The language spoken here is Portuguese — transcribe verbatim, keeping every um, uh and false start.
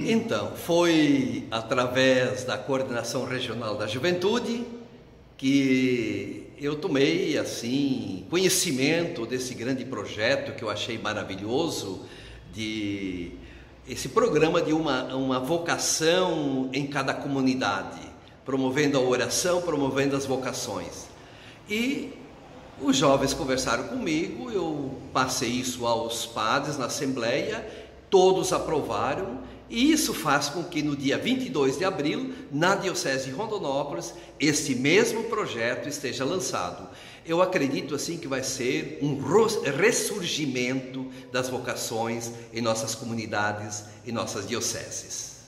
Então, foi através da Coordenação Regional da Juventude que eu tomei, assim, conhecimento desse grande projeto que eu achei maravilhoso, de esse programa de uma, uma vocação em cada comunidade, promovendo a oração, promovendo as vocações. E os jovens conversaram comigo, eu passei isso aos padres na Assembleia, todos aprovaram, e isso faz com que no dia vinte e dois de abril, na Diocese de Rondonópolis, este mesmo projeto esteja lançado. Eu acredito assim que vai ser um ressurgimento das vocações em nossas comunidades e nossas dioceses.